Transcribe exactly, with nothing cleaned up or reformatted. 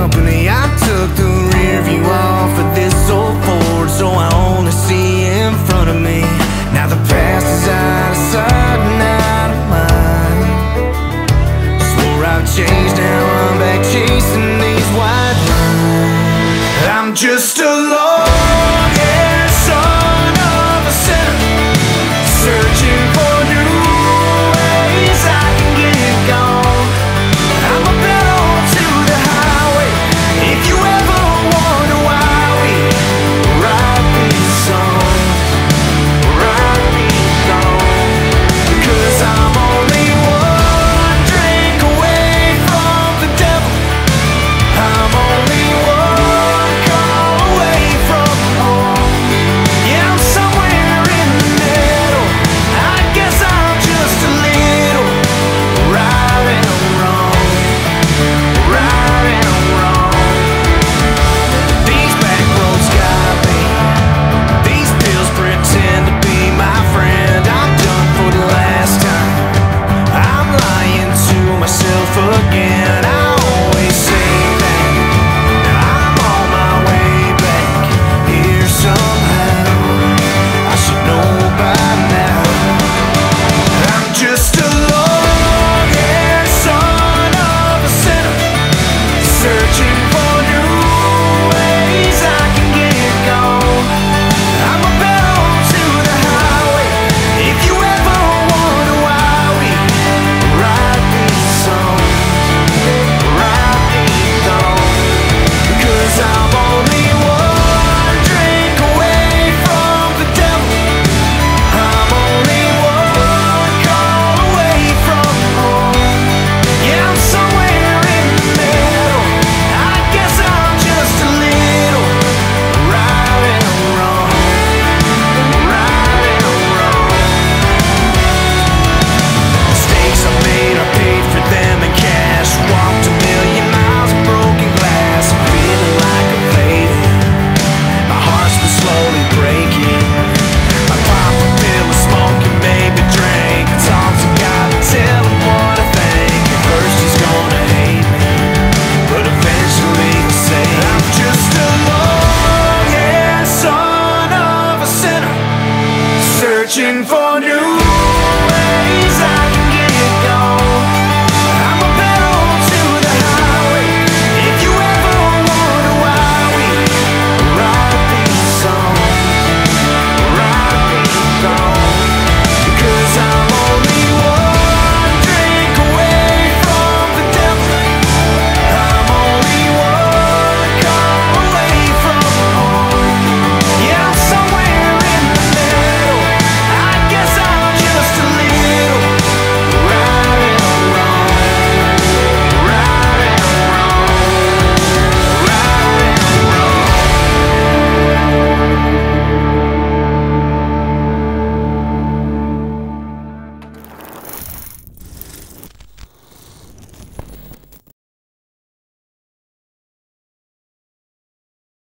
company. I took the rear view off of this old Ford, so I only see in front of me. Now the past is out of sight and out of mind. Swore I've changed, now I'm back chasing these white lines. I'm just a lost